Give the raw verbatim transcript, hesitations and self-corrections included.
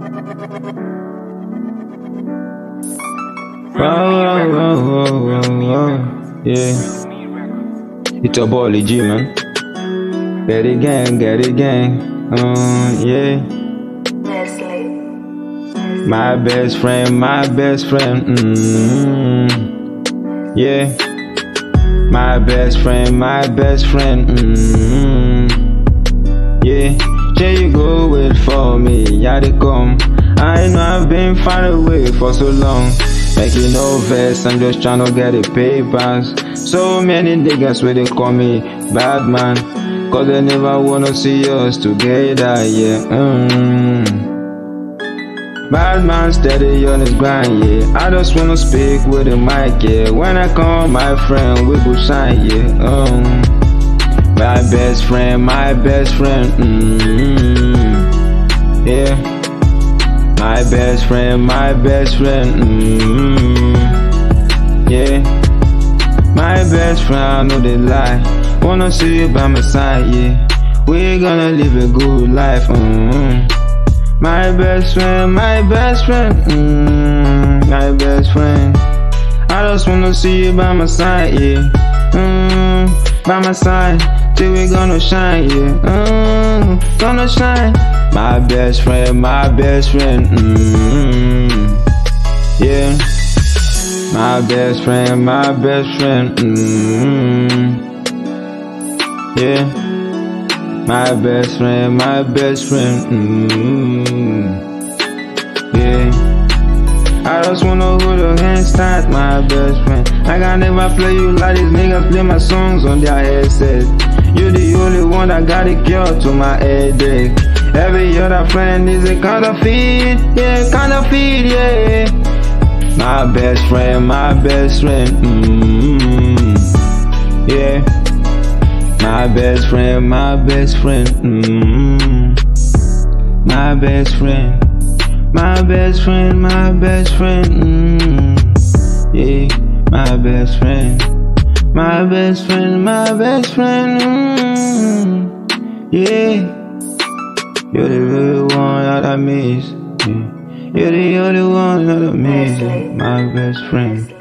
Whoa, whoa, whoa, whoa, whoa. Yeah. It's your boy Lil G, man. Get it gang, get it gang. Um, yeah. My best friend, my best friend. Mm-hmm. Yeah. My best friend, my best friend. Mm-hmm. Yeah. There you go, wait for me, yeah they come. I know I've been far away for so long. Making no vex, I'm just tryna get the papers. So many niggas where they call me bad man, cause they never wanna see us together, yeah. Mm. Bad man steady on his grind, yeah. I just wanna speak with the mic, yeah. When I call my friend, we go shine, yeah. Um. My best friend, my best friend, mm-hmm. Yeah. My best friend, my best friend, mm-hmm. Yeah. My best friend, I know they lie. Wanna see you by my side, yeah. We gonna live a good life, mm-hmm. My best friend, my best friend, mm-hmm. My best friend. I just wanna see you by my side, yeah. Mm-hmm. By my side, till we gonna shine, yeah. Mm, gonna shine. My best friend, my best friend, mm-hmm. Yeah. My best friend, my best friend, mm-hmm. Yeah. My best friend, my best friend, mm-hmm. Yeah. I just wanna hold your hands tight, my best friend. Like I never play you like these niggas play my songs on their headset. You the only one that got a cure to my headache. Every other friend is a counterfeit, yeah, counterfeit, yeah. My best friend, my best friend, mm-hmm. Yeah. My best friend, my best friend, mm-hmm. My best friend. My best friend, my best friend, mm-hmm. Yeah, my best friend, my best friend, my best friend, mm-hmm. Yeah, you're the real one that I miss, yeah. You're the only one that I miss, yeah. My best friend.